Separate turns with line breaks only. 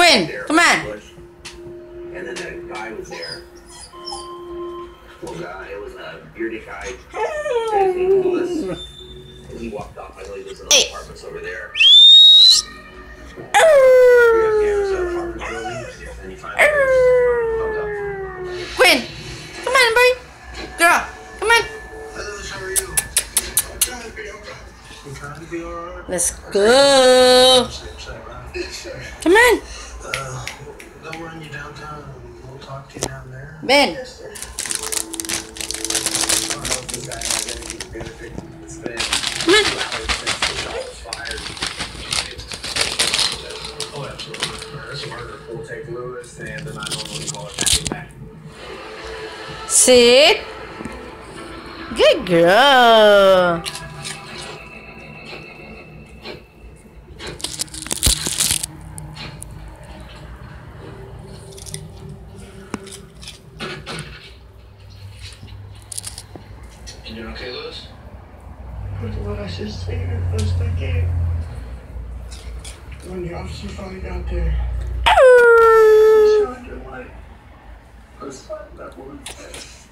Quinn, come on.
And then a guy was there. Well, guy, it was a bearded guy. His name was. And he walked off. I know he lives in those apartments over there. We have cameras at apartment buildings. And he finally comes up.
Quinn, come on, boy. Girl, come on.
Hello, how are you? I'm trying to be alright. You trying to be alright?
Let's go. Come on.
They'll run you downtown. We'll talk to you down there.
Ben.
Yes, sir. I don't know if this guy has anything benefit. It's been 2 hours since the shop was fired. Oh, absolutely. It's a murder. We'll take Lewis and the 911 call it back.
Sit. Good girl.
You doing okay, Lewis? What I should say as best I can. When the officer finally got there, she showed your light. I was fighting that woman's face.